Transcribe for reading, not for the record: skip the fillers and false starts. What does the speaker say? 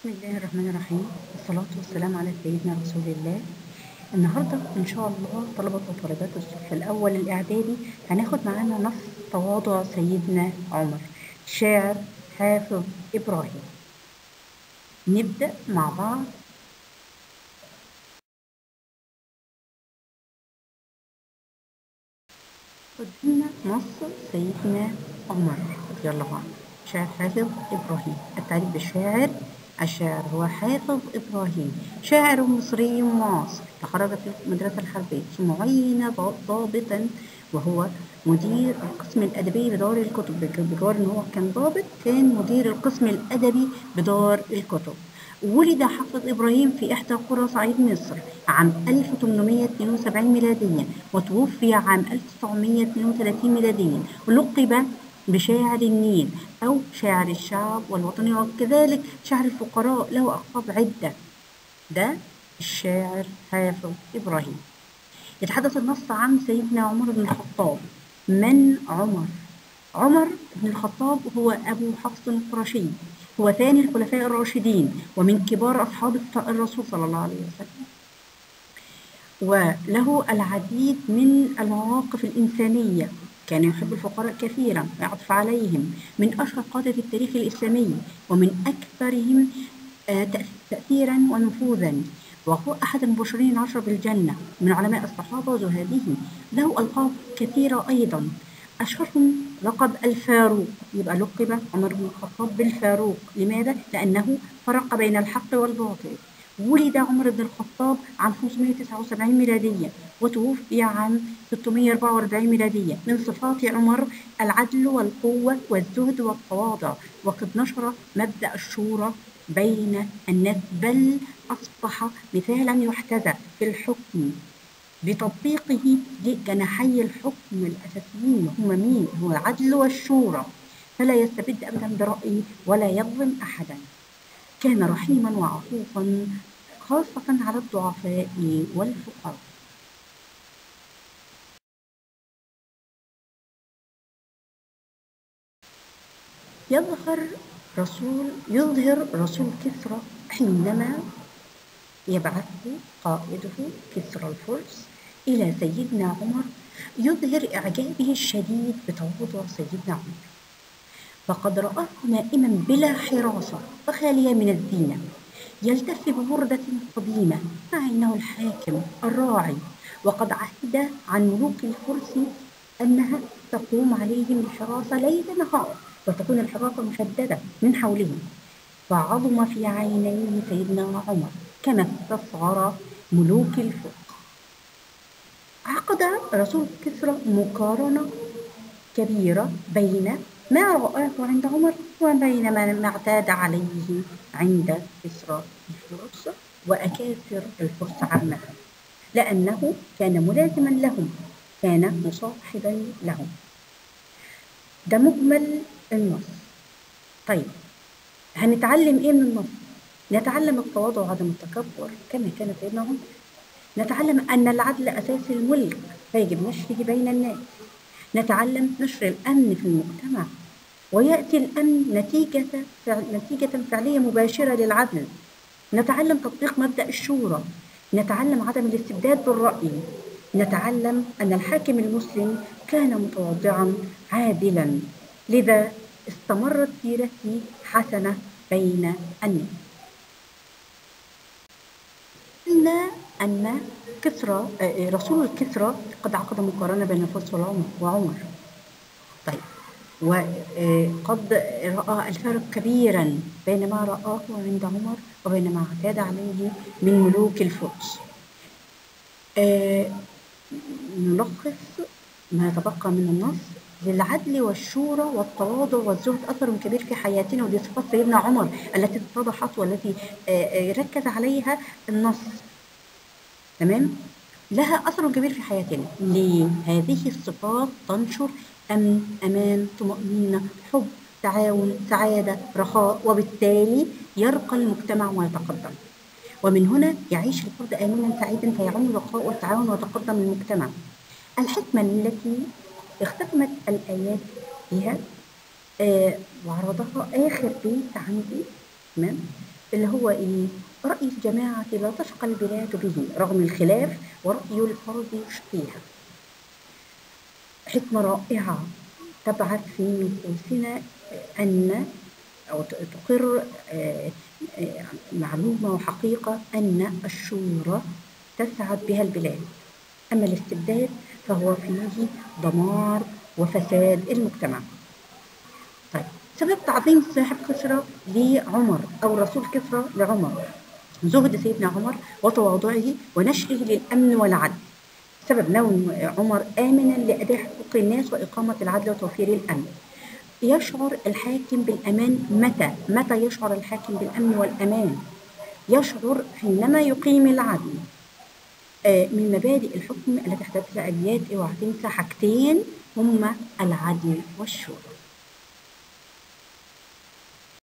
بسم الله الرحمن الرحيم، والصلاة والسلام على سيدنا رسول الله. النهاردة إن شاء الله طلبة وطالبات الصف الأول الإعدادي هناخد معانا نص تواضع سيدنا عمر، شاعر حافظ إبراهيم. نبدأ مع بعض. قدمنا نص سيدنا عمر رضي الله عنه، شاعر حافظ إبراهيم. التعريف بالشاعر: الشاعر هو حافظ إبراهيم، شاعر مصري معاصر، تخرج في المدرسة الحربية ثم عين ضابطا، وهو مدير القسم الأدبي بدار الكتب. بجوار إن هو كان ضابط، كان مدير القسم الأدبي بدار الكتب. ولد حافظ إبراهيم في إحدى قرى صعيد مصر عام 1872 ميلاديا، وتوفي عام 1932 ميلاديا. ولقب بشاعر النيل أو شاعر الشعب والوطني، وكذلك شاعر الفقراء، له ألقاب عدة. ده الشاعر حافظ إبراهيم. يتحدث النص عن سيدنا عمر بن الخطاب. من عمر؟ عمر بن الخطاب هو أبو حفص القرشي، هو ثاني الخلفاء الراشدين، ومن كبار أصحاب الرسول صلى الله عليه وسلم، وله العديد من المواقف الإنسانية. كان يحب الفقراء كثيرا ويعطف عليهم، من أشهر قادة التاريخ الإسلامي ومن أكثرهم تأثيرا ونفوذا، وهو أحد المبشرين العشرة بالجنة من علماء الصحابة وزهادهم. له ألقاب كثيرة أيضا، أشهرهم لقب الفاروق. يبقى لقب عمر بن الخطاب بالفاروق. لماذا؟ لأنه فرق بين الحق والباطل. ولد عمر بن الخطاب عام 579 ميلادية، وتوفي عام 644 ميلادية. من صفات عمر العدل والقوة والزهد والتواضع، وقد نشر مبدأ الشورى بين الناس، بل أصبح مثالا يحتذى في الحكم بتطبيقه لجناحي الحكم الأساسيين. هم مين؟ هو العدل والشورى، فلا يستبد أبدا برأيه ولا يظلم أحدا. كان رحيما وعطوفا، خاصة على الضعفاء والفقراء. يظهر رسول كسرى حينما يبعث قائده كسرى الفرس إلى سيدنا عمر، يظهر إعجابه الشديد بتواضع سيدنا عمر، فقد رآه نائما بلا حراسة وخاليا من الزينة، يلتف ببردة قديمة، مع أنه الحاكم الراعي، وقد عهد عن ملوك الفرس أنها تقوم عليهم الحراسة ليل نهار، وتكون الحراسة مشددة من حولهم. فعظم في عينيه سيدنا عمر كما استصغر ملوك الفرس. عقد رسول كسرى مقارنة كبيرة بين ما رآه عند عمر وبين ما اعتاد عليه عند كسرى الفرس وأكاثر الفرس عامة، لأنه كان ملازما لهم، كان مصاحبا لهم. ده مجمل النص. طيب، هنتعلم ايه من النص؟ نتعلم التواضع وعدم التكبر كما كان سيدنا عمر. نتعلم أن العدل أساس الملك، فيجب نشره بين الناس. نتعلم نشر الأمن في المجتمع، ويأتي الأمن نتيجة فعلية مباشرة للعدل. نتعلم تطبيق مبدأ الشورى. نتعلم عدم الاستبداد بالرأي. نتعلم أن الحاكم المسلم كان متواضعا عادلا، لذا استمرت سيرته حسنة بين الناس. قلنا أن كسرى رسول كسرى قد عقد مقارنة بين الفرس وعمر. طيب، وقد رأى الفرق كبيرا بين ما رآه عند عمر وبين ما اعتاد عليه من ملوك الفرس. نلخص ما تبقى من النص: للعدل والشورى والتواضع والزهد أثر كبير في حياتنا، ودي صفات سيدنا عمر التي اتضحت والتي ركز عليها النص. تمام؟ لها أثر كبير في حياتنا. ليه؟ هذه الصفات تنشر أمن، أمان، طمأنينة، حب، تعاون، سعادة، رخاء، وبالتالي يرقى المجتمع ويتقدم. ومن هنا يعيش الفرد آمنا سعيدا، فيعم الرخاء والتعاون ويتقدم المجتمع. الحكمة التي اختتمت الآيات بها وعرضها آخر بيت عندي. تمام؟ اللي هو إيه؟ رأي الجماعة لا تشقى البلاد به رغم الخلاف، ورأي الفرد يشقيها. حكمة رائعة تبعث في نفوسنا أن أو تقر معلومة وحقيقة أن الشورى تسعد بها البلاد، أما الاستبداد فهو فيه دمار وفساد المجتمع. طيب، سبب تعظيم صاحب كسرى لعمر أو رسول كسرى لعمر زهد سيدنا عمر وتواضعه ونشره للأمن والعدل. سبب نوم عمر آمنا لأداء حقوق الناس وإقامة العدل وتوفير الأمن. يشعر الحاكم بالأمان متى يشعر الحاكم بالأمن والأمان؟ يشعر حينما يقيم العدل. من مبادئ الحكم التي احتاجت أبيات اوعى تنسى حاجتين هما العدل والشورى.